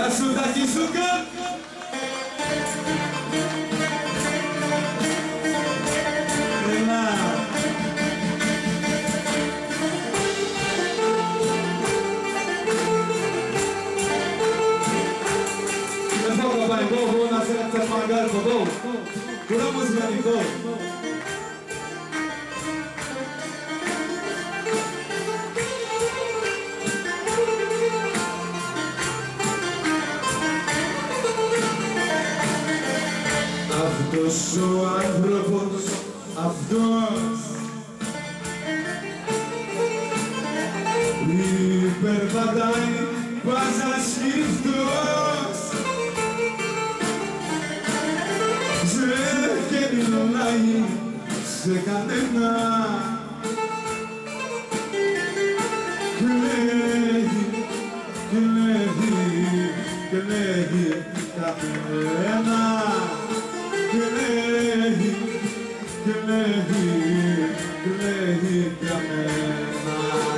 Γεια σου Τάκη Σούκα! Έλα! בואו רביים, בואו נעשה קצת מעגל פה, בואו. כולם מוזמנים, בואו. Αυτός ο άνθρωπος, αυτός υπερπατάει πάσα σκύφτος και μιλάει σε κανένα κλαίγει κανένα κλαίγει κανένα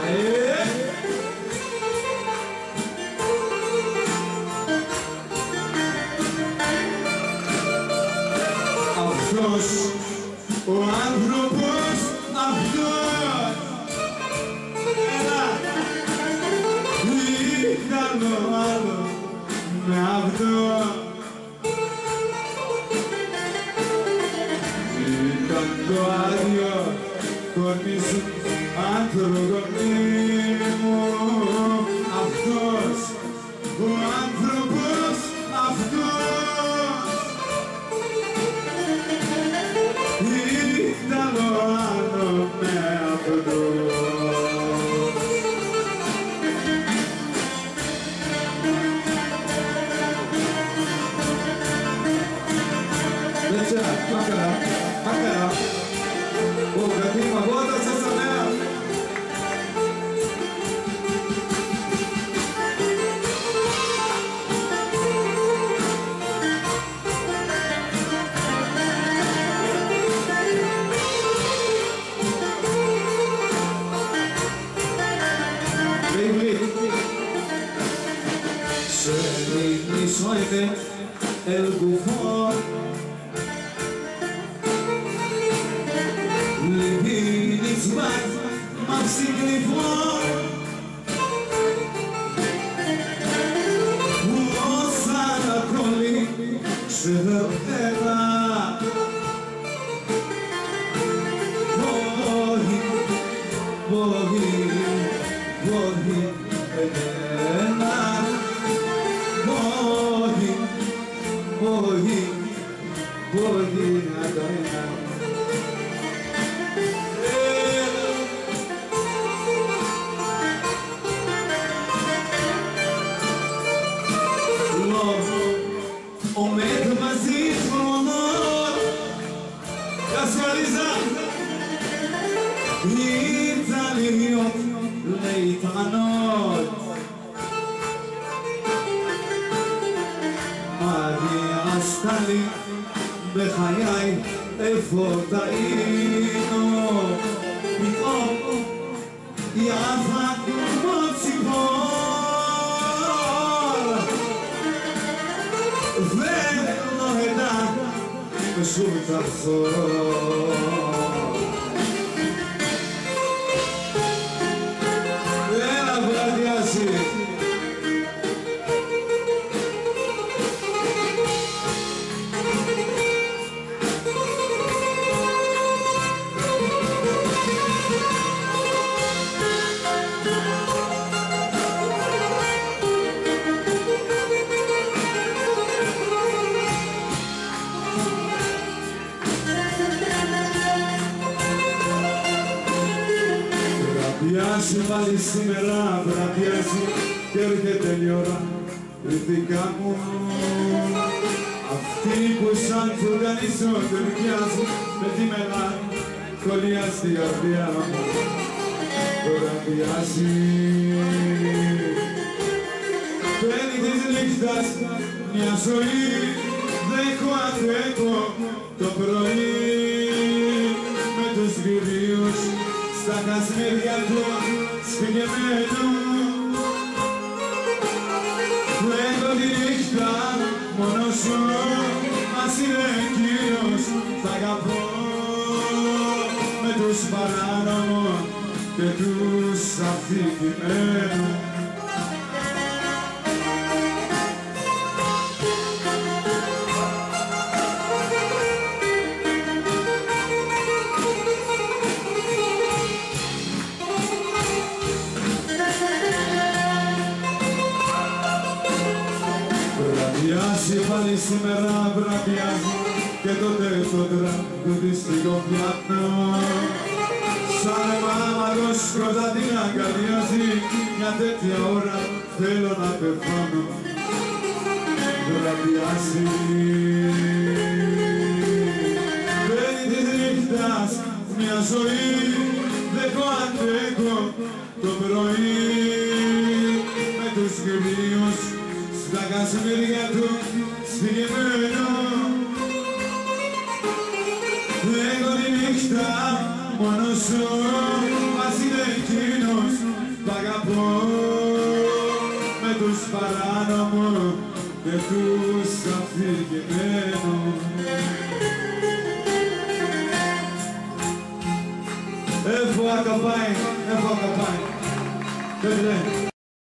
Αυτός ο άνθρωπος, αυτός ήταν ο άλλο με αυτό ήταν το άδειο κορμί σου ανθρωπονί μου αυτός ο άνθρωπος, αυτός ήταν ο άλλο με αυτό Μακαρά, Ω, κατήμα, βότα σας αμέα. Se ritmi suave el gufo ליבי נצמד, מפסיק לפעול הוא עושה הכל לי שלא בואי אלינה בואי אלינה עומד בזיכרונות כסוליזה יצא להיות להתענות מה היא עשתה לי בחיי איפה טעינו פתאום היא עפה כמו ציפור ולא ידע שוב תחזור יאללה ברד יאסי Πιάσει πάλι σήμερα, βραδιάζει και έρχεται η ώρα η δικά μου αυτή που σαν φουγανίσω ταιριάζει με τη μελαγχολία στην καρδιά μου βραδιάζει παίρνει της νύχτας μια ζωή δέχω αντέχω το πρωί με τους γυρίους στα κασμέρια του σπηγεμένου Λέγω τη νύχτα μόνος σου, μας είναι εκείνος, σ' αγαπώ με τους παράνομους και τους αφηγημένους. Βραδιάζει πάλι σήμερα, βραδιάζει και τότε το τραγουδιστικό πιάτο σαν μάμαγος πρώτα την αγκαλιάζει, μια τέτοια ώρα θέλω να πεθάνω. Βραδιάζει μπαίνει της νύχτας μια ζωή, δεν το αντέχω το πρωί με τους γρήγορους στα κασμίρια του σφυγμένο. Έχω τη νύχτα μόνος σου, μας είναι εκείνος, τ' αγαπώ με τους παράνομους και τους αφηγημένους. Έχω ακαπάει,